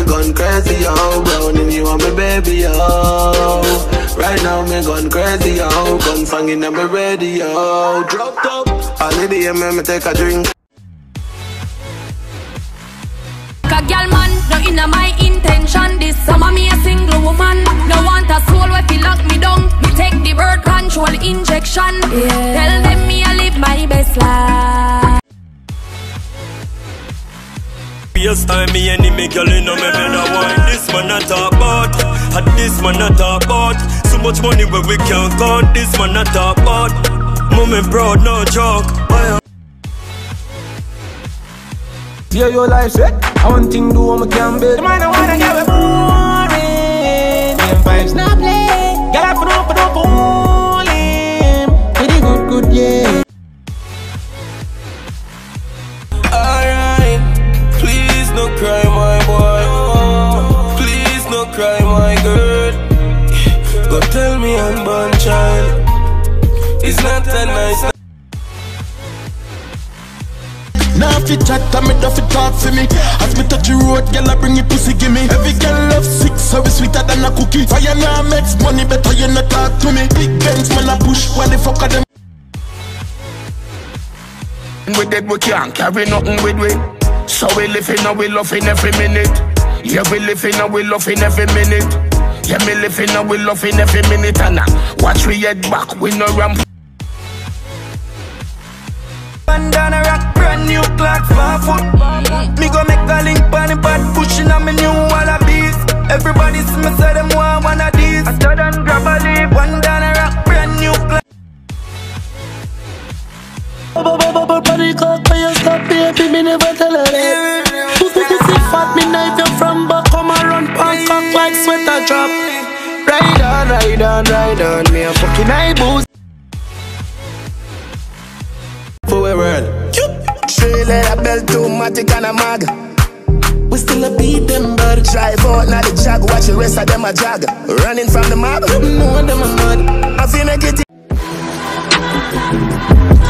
me gone crazy, yo. Browning you and me baby, yo. Right now me gone crazy, yo. Gun fanging on me radio. Dropped up, holiday me take a drink. A girl man, no inna my intention. This summer me a single woman. No want a soul where feel lock me down. Me take the birth control injection. Yeah. Tell them me I live my best life. Yes, time me enemy girl in no me better wine. This man not talk about, and this man not talk about. So much money where we can't count. This man not talk about. Moment proud, no joke. Yeah, your life set. I want thing do what I can bet. The man I wanna get with boring. Them vibes not play. Girl I put up all him. Pretty good, yeah. Alright, please no cry my boy. Please no cry my girl. Go tell me unborn child. It's not a nice. Now if you chat, I me duff it talk for me. As me touch the road, girl I bring it pussy gimme. Every girl love sick, so we sweeter than a cookie. Fire now makes money, better you not talk to me. Big Benz man I push, when the fuck are them? We dead, we can't carry nothing with we. So we living and we loving every minute. Yeah, we living and we loving every minute. Yeah, me living and we loving every minute. And watch we head back, we no ramp. Bandana rock, brand new clocks, 4 foot. Me go make a link on the bad pushing on me new wallabies. Everybody see me say them want one of these. I saw them grab a leaf. Bandana rock, brand new clocks. Body cock when you stop, baby, me never tell her that. Pussy fat, me knife you from back. Come and run past cock like sweater drop. Ride on, me a fucking eye boost. For a world. Straight leather belt, too matic and a mag. We still a beat them, but Drive out now the jag, watch the rest of them a jag. Running from the mob, no one them a mad. I feel make it.